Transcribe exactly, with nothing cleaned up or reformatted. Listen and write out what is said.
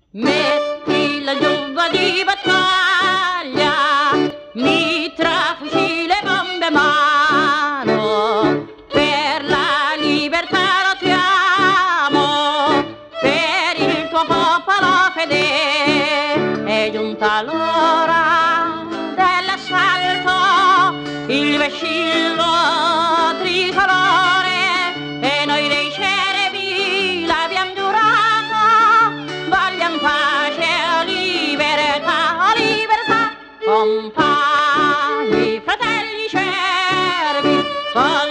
Metti la giubba di battaglia, mitra, fucile, bombe e mano, per la libertà lottiamo, per il tuo popolo fedele. È giunta l'ora dell'assalto, il vessillo tricolore, e noi dei cerebi l'abbiamo giurato, vogliamo pace o libertà, o libertà. Compagni, fratelli cervi,